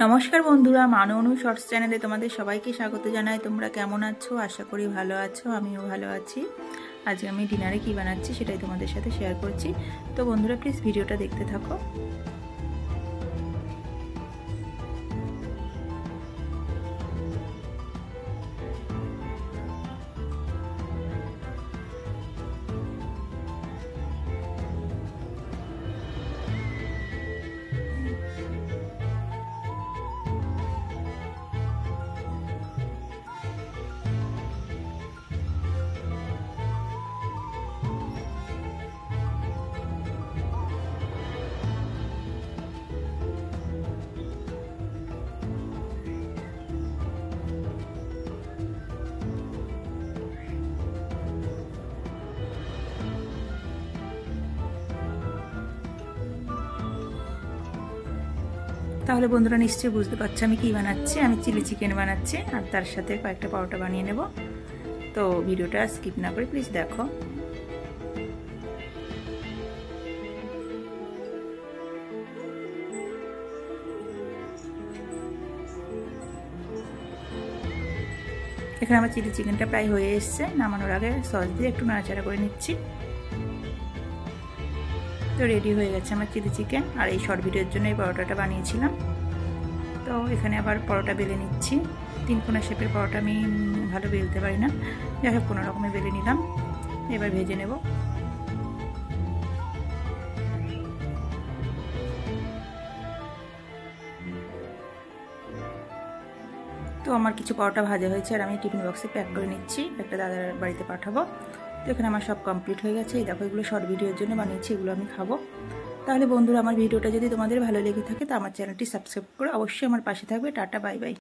নমস্কার বন্ধুরা, মানু অনু শর্টস চ্যানেলে তোমাদের সবাইকে স্বাগত জানাই। তোমরা কেমন আছো? আশা করি ভালো আছো। আমিও ভালো আছি। আজকে আমি ডিনারে কি বানাচ্ছি সেটাই তোমাদের সাথে শেয়ার করছি। তো বন্ধুরা প্লিজ ভিডিওটা দেখতে থাকো। তাহলে বন্ধুরা নিশ্চয়ই বুঝতে পারছো আমি কি বানাচ্ছি। আমি চিলি চিকেন বানাচ্ছি আর তার সাথে কয়েকটা পরোটা বানিয়ে নেব। তো ভিডিওটা স্কিপ না করে প্লিজ দেখো। এখানে আমার চিলি চিকেনটা প্রায় হয়ে এসছে। নামানোর আগে সস দিয়ে একটু নাড়াচাড়া করে নিচ্ছি। তো রেডি হয়ে গেছে আমার চিলি চিকেন। আর এই শর্ট ভিডিওর জন্য এই পরোটাটা বানিয়েছিলাম। তো এখানে আবার পরোটা বেলে নিচ্ছি। 3 কোনা শেপের পরোটা আমি ভালো বেলতে পারি না, যাই হোক কোনো রকমে বেলে নিলাম। এবার ভেজে নেব। তো আমার কিছু পরোটা ভাজা হয়েছে আর আমি টিফিন বক্সে প্যাক করে নিচ্ছি, একটা দাদার বাড়িতে পাঠাবো। তো এখানে আমার সব কমপ্লিট হয়ে গেছে। এই দেখো, এগুলো শর্ট ভিডিওর জন্য বানিয়েছি, এগুলো আমি খাবো। তাহলে বন্ধুরা আমার ভিডিওটা যদি তোমাদের ভালো লেগে থাকে তো আমার চ্যানেলটি সাবস্ক্রাইব করে অবশ্যই আমার পাশে থাকবে। Tata, bye by.